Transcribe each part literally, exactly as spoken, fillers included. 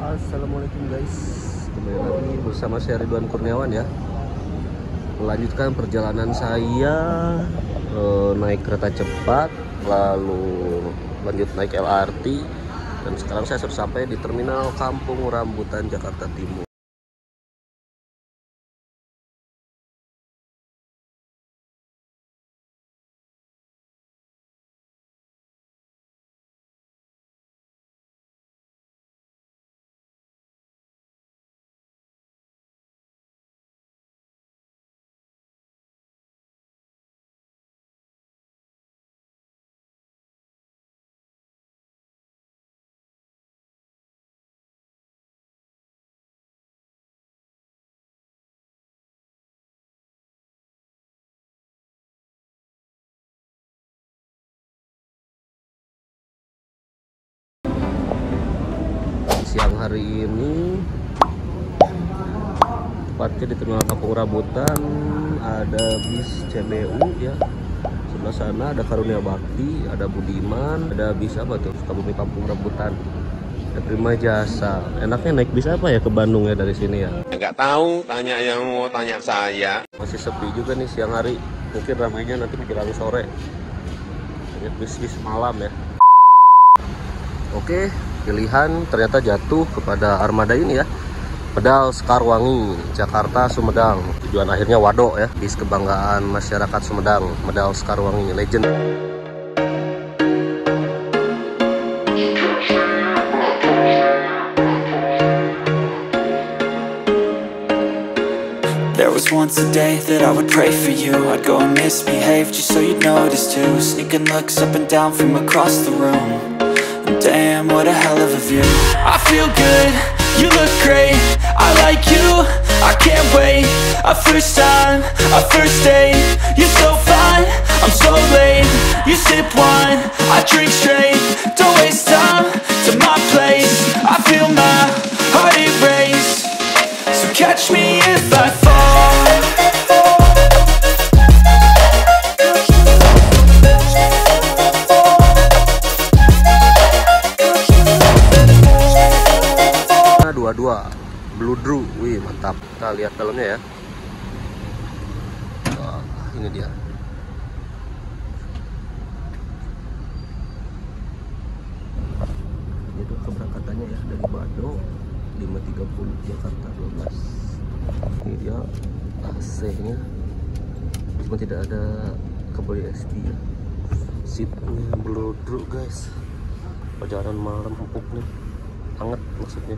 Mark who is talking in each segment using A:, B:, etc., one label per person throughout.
A: Assalamualaikum guys, kembali lagi bersama saya Ridwan Kurniawan ya. Melanjutkan perjalanan saya eh, naik kereta cepat, lalu lanjut naik L R T, dan sekarang saya sudah sampai di Terminal Kampung Rambutan, Jakarta Timur. Siang hari ini tepatnya di Terminal Kampung Rambutan ada bis C B U ya. Sebelah sana ada Karunia Bakti, ada Budiman, ada bis apa tuh, Sukabumi Kampung Rambutan, ada Prima Jasa. Enaknya naik bis apa ya ke Bandung ya dari sini ya?
B: Nggak tahu, tanya yang mau tanya saya.
A: Masih sepi juga nih siang hari, mungkin ramainya nanti menjelang sore. Banyak bis-bis malam ya. Oke, pilihan ternyata jatuh kepada armada ini ya, Medal Sekarwangi, Jakarta Sumedang. Tujuan akhirnya Wado ya, bis kebanggaan masyarakat Sumedang, Medal Sekarwangi Legend.
C: There was once a day that I would pray for you. I'd go and misbehave just so you'd notice too. Sneaking looks up and down from across the room. Damn, what a hell of a view. I feel good, you look great, I like you, I can't wait. A first time, a first date, you're so fine, I'm so late. You sip wine, I drink straight. Don't waste time to my place. I feel my heart erase. So catch me if I fall.
A: dua Bludru, wih mantap. Kita lihat dalamnya ya. Wah, ini dia. Ini tuh keberangkatannya ya, dari Bado lima tiga puluh Jakarta dua belas. Ini dia A C-nya, cuma tidak ada kabel U S B ya. Seatnya Bludru guys. Perjalanan malam empuk nih, hangat maksudnya.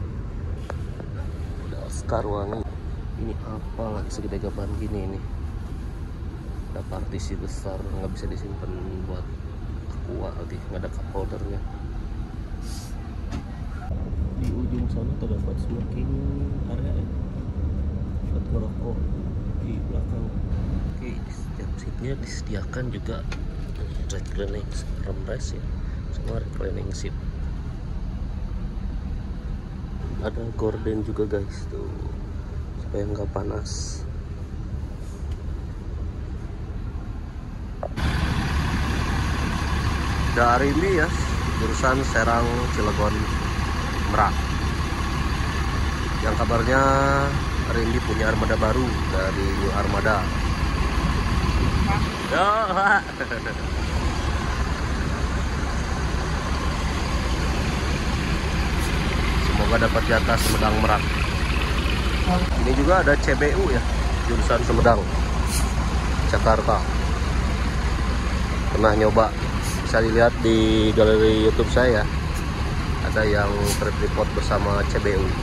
A: Sekarwangi ini apa lagi segede gaban gini ini, ada partisi besar, nggak bisa disimpan buat aqua lagi, nggak ada cup holdernya. Di ujung sana terdapat smoking area ya, buat merokok di belakang. Oke, di setiap seatnya disediakan juga reclining armrest ya, semua reclining seat. Ada gorden juga guys tuh, supaya nggak panas. Dari ini ya, jurusan Serang Cilegon Merak. Yang kabarnya hari ini punya armada baru dari New Armada. Semoga dapat jatah Sumedang Merak. Ini juga ada C B U ya, jurusan Sumedang Jakarta. Pernah nyoba, bisa dilihat di galeri YouTube saya. Ada yang trip report bersama C B U.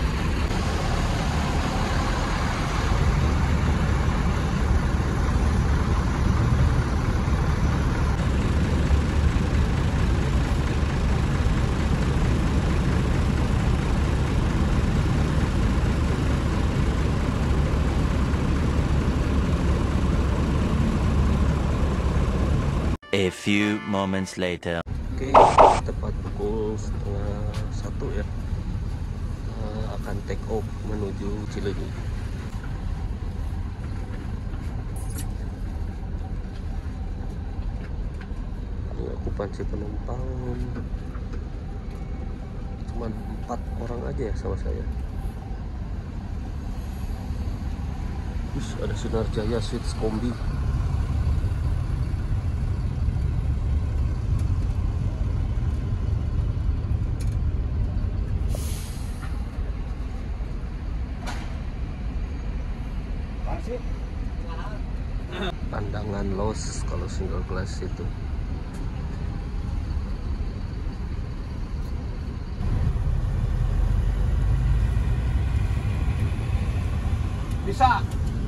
C: A few moments later.
A: Oke, tepat pukul setengah satu ya, uh, akan take off menuju Cileunyi. Ini okupansi penumpang cuma empat orang aja ya sama saya. Wih, ada Sunarjaya Sweets Kombi. Pandangan los kalau single glass itu.
D: Bisa.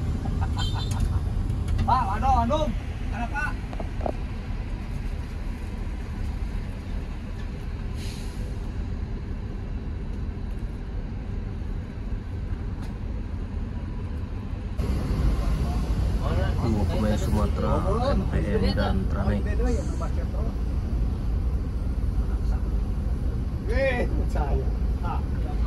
D: Pak, aduh, aduh. Ada Pak.
A: Dua pemain Sumatera, M P M dan Tranek.
D: Eh, saya. Ah.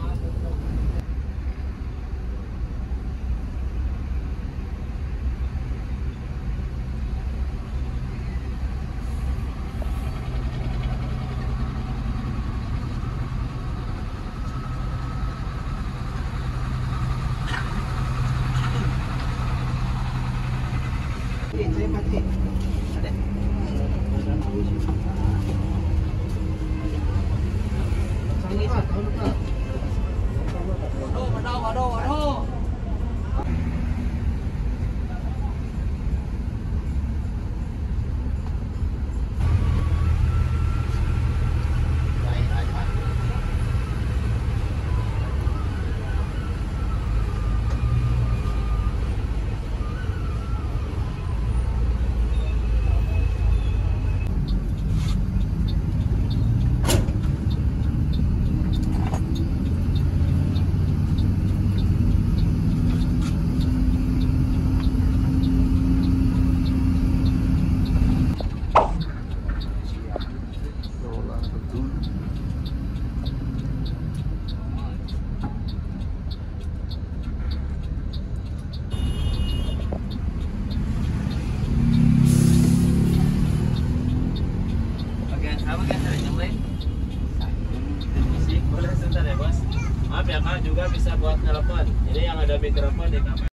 E: Maaf ya Kak, juga bisa buat telepon. Ini yang ada mikrofon di kamera.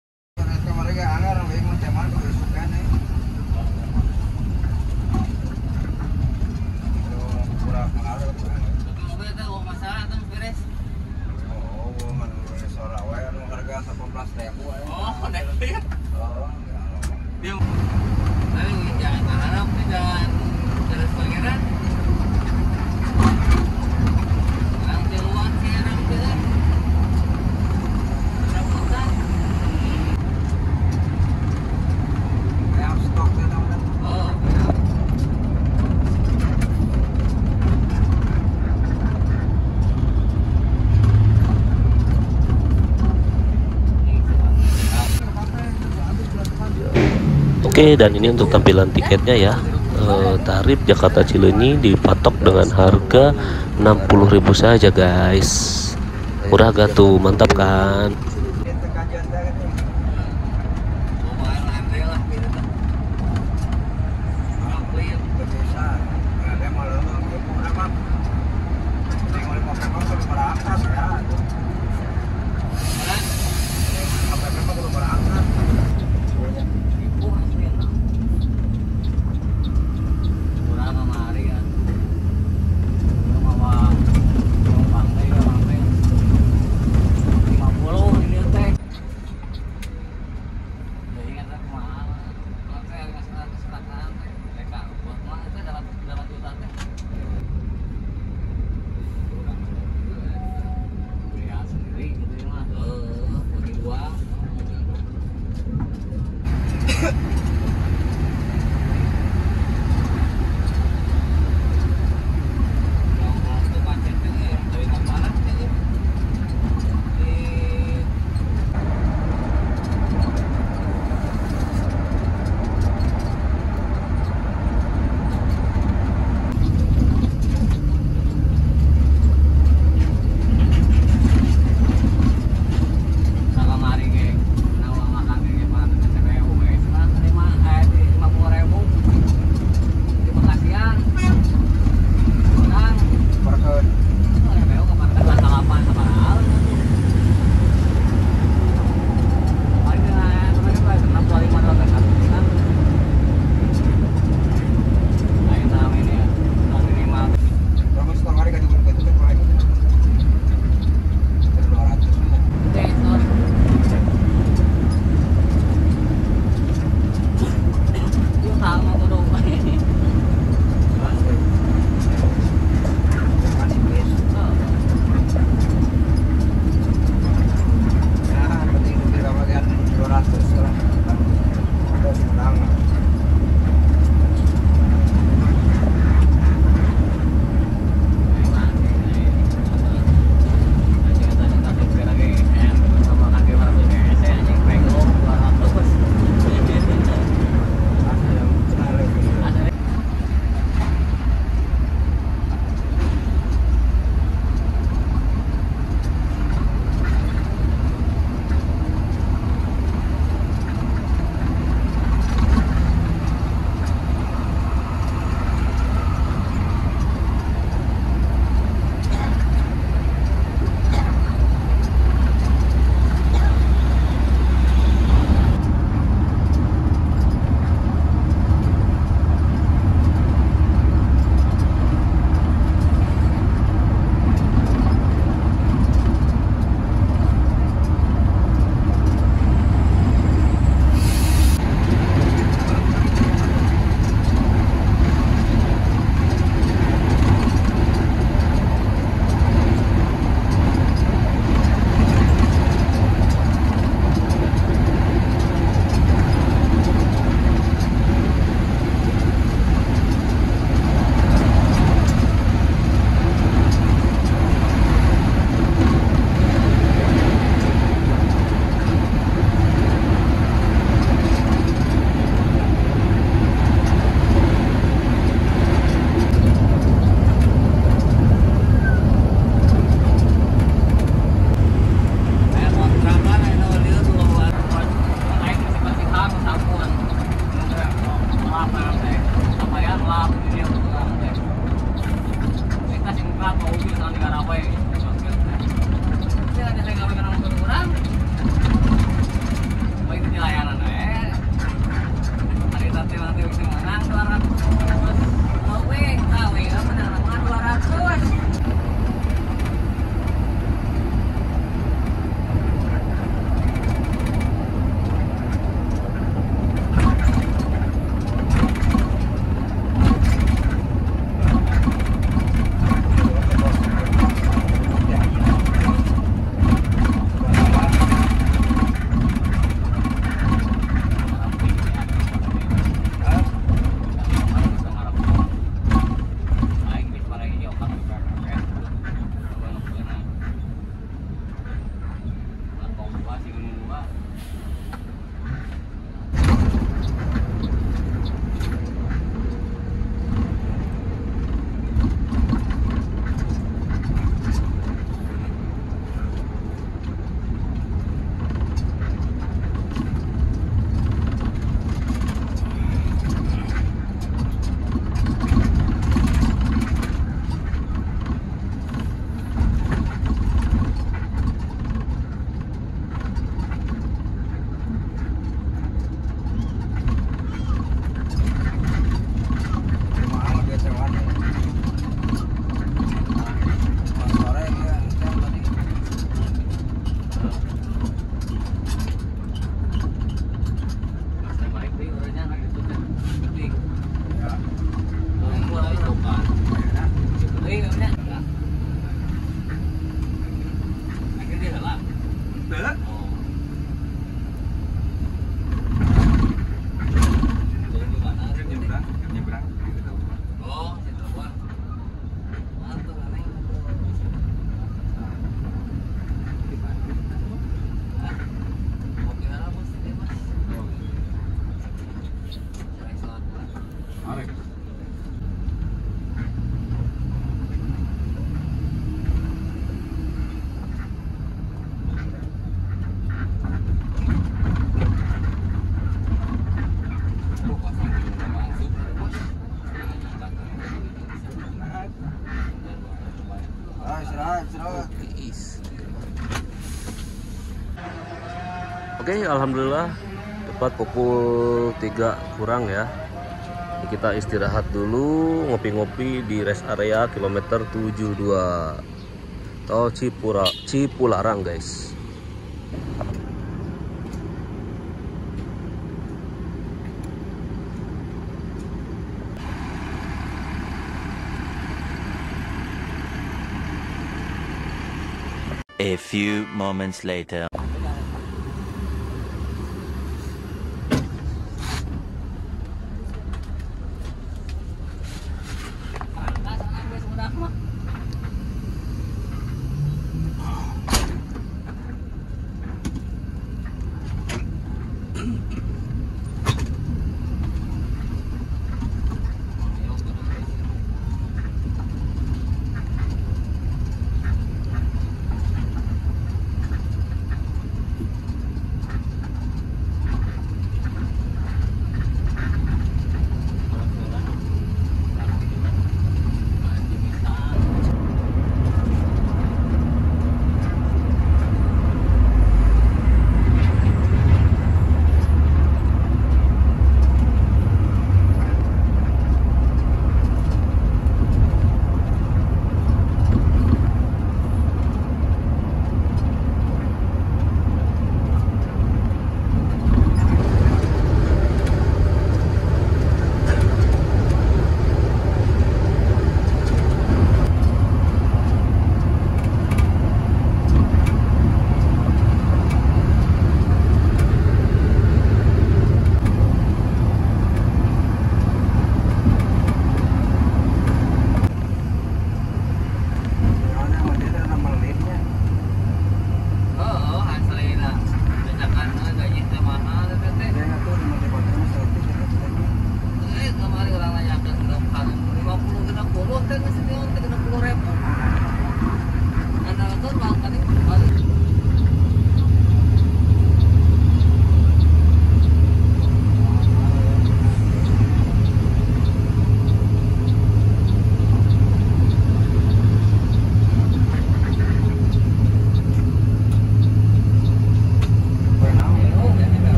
A: Oke, dan ini untuk tampilan tiketnya ya. E, tarif Jakarta Cileunyi dipatok dengan harga enam puluh ribu saja guys. Murah gak tuh, mantap kan?
D: beler. Nyebrang, nyebrang.
E: Oh, Cirebon. Mantap aneh. Kopi mana bos? Ini mas. Excellent.
D: Arek. Ah, istirahat, istirahat.
A: Oke, alhamdulillah tepat pukul tiga kurang ya. Kita istirahat dulu, ngopi-ngopi di rest area kilometer tujuh puluh dua tol Cipura, Cipularang guys.
C: A few moments later.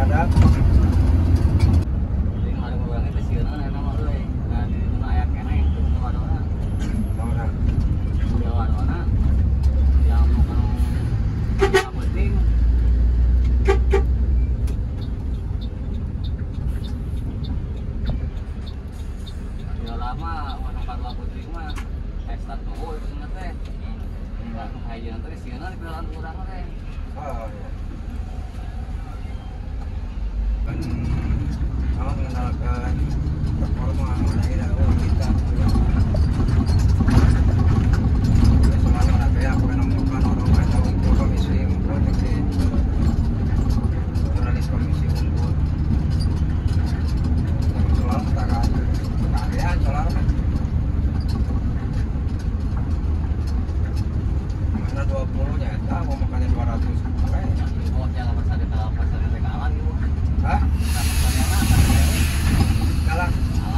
D: ada. Oh, iya. Kan mau mengenalkan performa daerah kita. Semuanya ada kayak menemukan orang-orang yang untuk komisi memproteksi jurnalis komisi unggul. Soal tak ada soal kan. Mana dua puluh nya eta mau makannya dua ratus. Hah? Galak.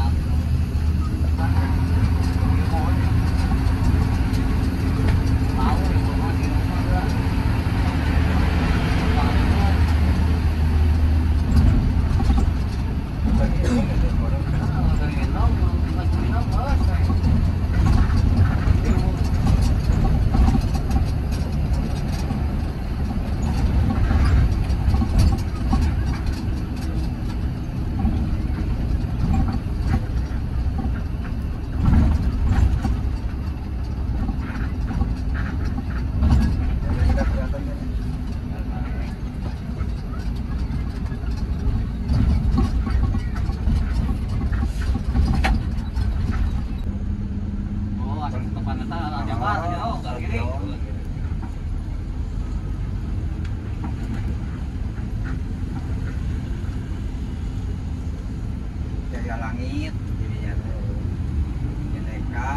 D: Jaya langit jadinya tuh Jeneka.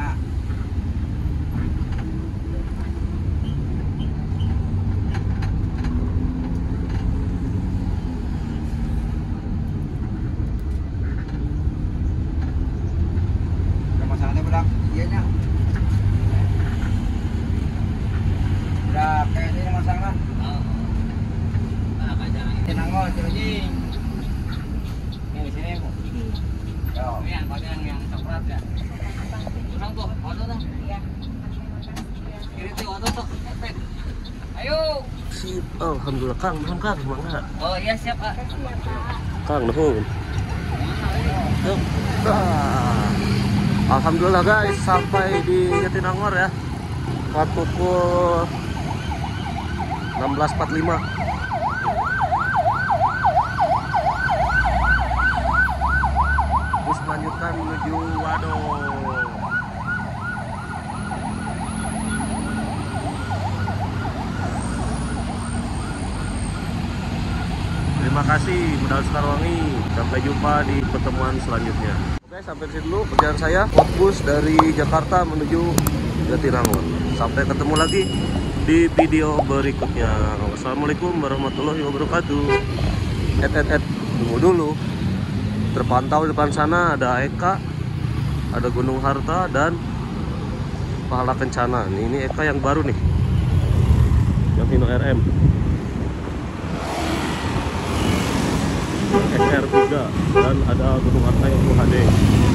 D: Udah masalahnya bedak iya nya udah kayak ini masalah.
E: Nah, kacarang itu
D: Nangol Cilujing.
E: yang di sini, Bu.
D: Yo.
E: Ini yang bagian yang coklat ya. Kurang tuh, foto tuh. Iya. Kiri tuh foto tuh. Epet. Ayo.
A: Sip, alhamdulillah Kang, nuhun Kang, mangga.
E: Oh iya siap, Pak.
A: Kang nuhun. Yup. Ah. Alhamdulillah guys, sampai di Jatinangor ya. Saat pukul enam belas empat puluh lima. Bus melanjutkan menuju Wado. Terima kasih Medal Sekarwangi. Sampai jumpa di pertemuan selanjutnya. Oke, sampai di sini dulu perjalanan saya. Bus dari Jakarta menuju Jatinangor. Sampai ketemu lagi di video berikutnya. Wassalamualaikum warahmatullahi wabarakatuh. Et et et tunggu dulu. Terpantau di depan sana ada Eka, ada Gunung Harta dan Pahala Kencana. Nih, ini Eka yang baru nih, yang Hino R M X R tiga, dan ada Gunung Harta yang Full H D.